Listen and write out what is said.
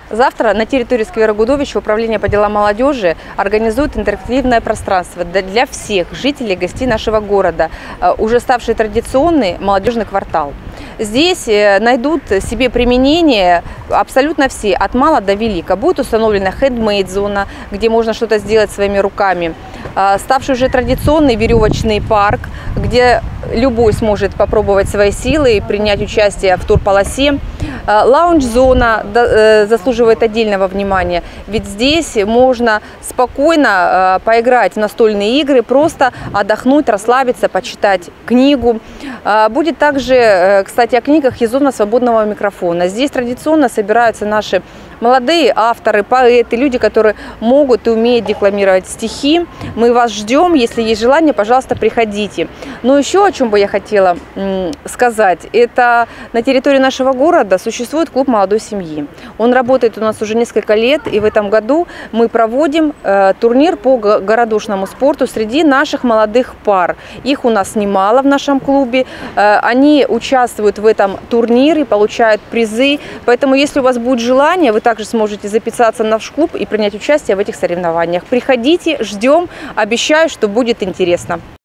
Завтра на территории сквера Гудовича Управление по делам молодежи организует интерактивное пространство для всех жителей и гостей нашего города, уже ставший традиционный молодежный квартал. Здесь найдут себе применение абсолютно все, от мала до велика. Будет установлена хендмейд-зона, где можно что-то сделать своими руками. Ставший уже традиционный веревочный парк, где любой сможет попробовать свои силы и принять участие в турполосе. Лаунж-зона заслуживает отдельного внимания, ведь здесь можно спокойно поиграть в настольные игры, просто отдохнуть, расслабиться, почитать книгу. Будет также, кстати, о книгах и зона свободного микрофона. Здесь традиционно собираются наши молодые авторы, поэты, люди, которые могут и умеют декламировать стихи. Мы вас ждем, если есть желание, пожалуйста, приходите. Но еще о чем бы я хотела сказать, это на территории нашего города существует клуб молодой семьи. Он работает у нас уже несколько лет, и в этом году мы проводим турнир по городошному спорту среди наших молодых пар. Их у нас немало в нашем клубе. Они участвуют в этом турнире, получают призы. Поэтому, если у вас будет желание, вы также сможете записаться в наш клуб и принять участие в этих соревнованиях. Приходите, ждем, обещаю, что будет интересно.